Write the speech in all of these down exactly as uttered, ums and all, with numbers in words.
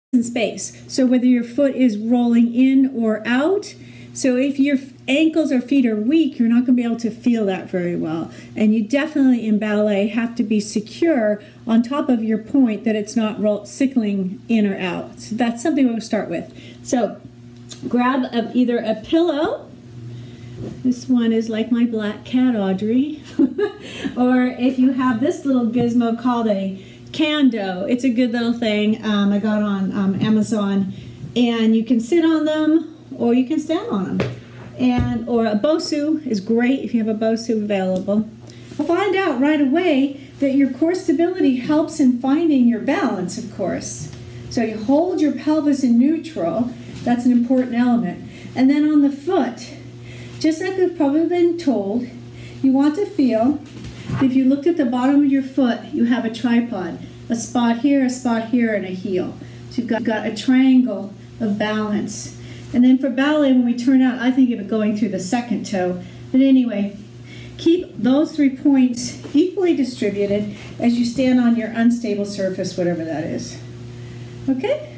in space. So whether your foot is rolling in or out, so if your ankles or feet are weak, you're not going to be able to feel that very well. And you definitely in ballet have to be secure on top of your point that it's not roll sickling in or out. So that's something we'll start with. So grab a, either a pillow. This one is like my black cat, Audrey. Or if you have this little gizmo called a Kando, it's a good little thing. Um, I got on um, Amazon, and you can sit on them or you can stand on them. And or a Bosu is great if you have a Bosu available. You'll find out right away that your core stability helps in finding your balance, of course. So you hold your pelvis in neutral. That's an important element. And then on the foot, just like we've probably been told, you want to feel, if you looked at the bottom of your foot, you have a tripod, a spot here, a spot here, and a heel. So you've got, got a triangle of balance. And then for ballet, when we turn out, I think of it going through the second toe. But anyway, keep those three points equally distributed as you stand on your unstable surface, whatever that is. Okay?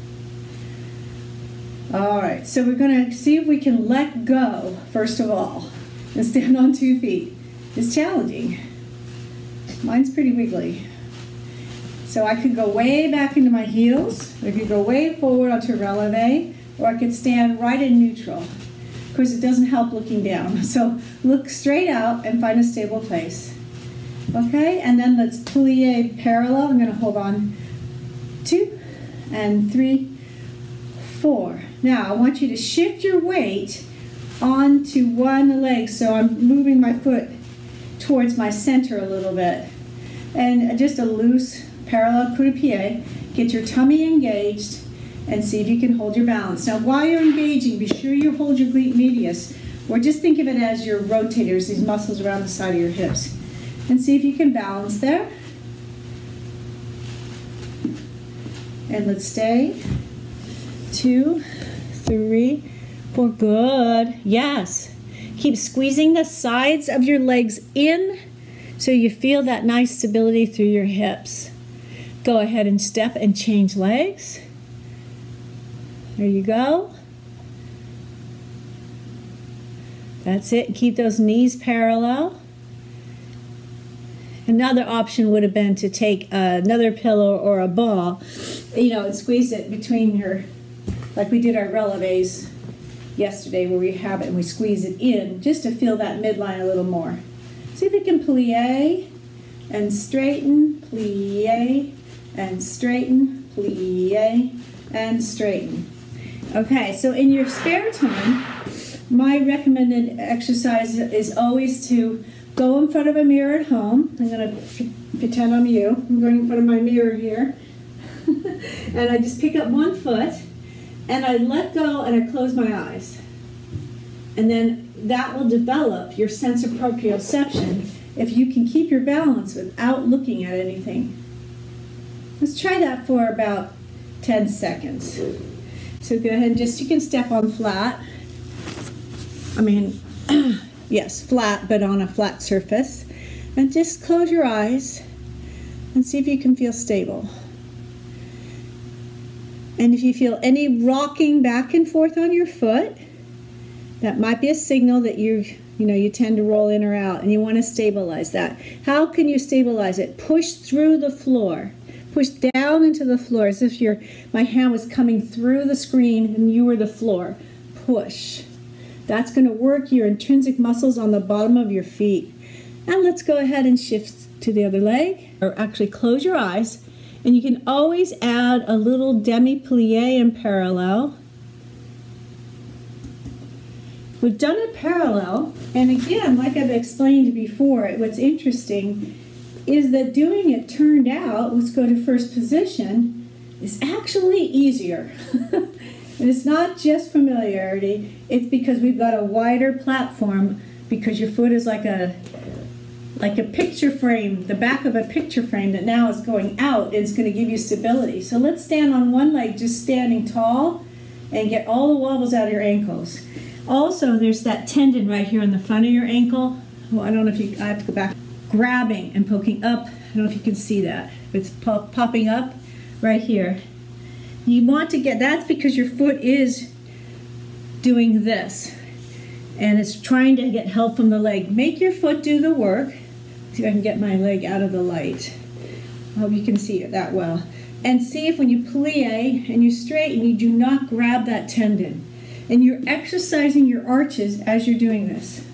All right, so we're going to see if we can let go, first of all, and stand on two feet. It's challenging. Mine's pretty wiggly. So I could go way back into my heels, I could go way forward onto releve, or I could stand right in neutral. Of course, it doesn't help looking down. So look straight out and find a stable place. Okay, and then let's plie parallel. I'm going to hold on two and three, four. Now I want you to shift your weight onto one leg. So I'm moving my foot towards my center a little bit. And just a loose parallel coup de pied. Get your tummy engaged and see if you can hold your balance. Now while you're engaging, be sure you hold your glute medius, or just think of it as your rotators, these muscles around the side of your hips. And see if you can balance there. And let's stay. Two, three, four, good. Yes. Keep squeezing the sides of your legs in so you feel that nice stability through your hips. Go ahead and step and change legs. There you go. That's it. Keep those knees parallel. Another option would have been to take uh, another pillow or a ball, you know, and squeeze it between your, like we did our releves yesterday where we have it and we squeeze it in just to feel that midline a little more. See if we can plie and straighten, plie and straighten, plie and straighten. Okay, so in your spare time, my recommended exercise is always to go in front of a mirror at home. I'm going to pretend I'm you. I'm going in front of my mirror here. And I just pick up one foot, and I let go, and I close my eyes. And then that will develop your sense of proprioception if you can keep your balance without looking at anything. Let's try that for about ten seconds. So go ahead and just, you can step on flat. I mean, yes, flat, but on a flat surface. And just close your eyes and see if you can feel stable. And if you feel any rocking back and forth on your foot, that might be a signal that you, you know, you tend to roll in or out, and you want to stabilize that. How can you stabilize it? Push through the floor. Push down into the floor as if your, my hand was coming through the screen and you were the floor. Push. That's going to work your intrinsic muscles on the bottom of your feet. And let's go ahead and shift to the other leg, or actually close your eyes. And you can always add a little demi-plie in parallel. We've done it parallel, and again, like I've explained before, what's interesting is that doing it turned out, let's go to first position, is actually easier. And it's not just familiarity, it's because we've got a wider platform, because your foot is like a like a picture frame, the back of a picture frame that now is going out, and it's going to give you stability. So let's stand on one leg, just standing tall, and get all the wobbles out of your ankles. Also, there's that tendon right here in the front of your ankle. Oh, I don't know if you, I have to go back. Grabbing and poking up. I don't know if you can see that. It's pop, popping up right here. You want to get, that's because your foot is doing this. And it's trying to get help from the leg. Make your foot do the work. See if I can get my leg out of the light. I hope you can see it that well. And see if when you plie and you straighten, you do not grab that tendon. And you're exercising your arches as you're doing this.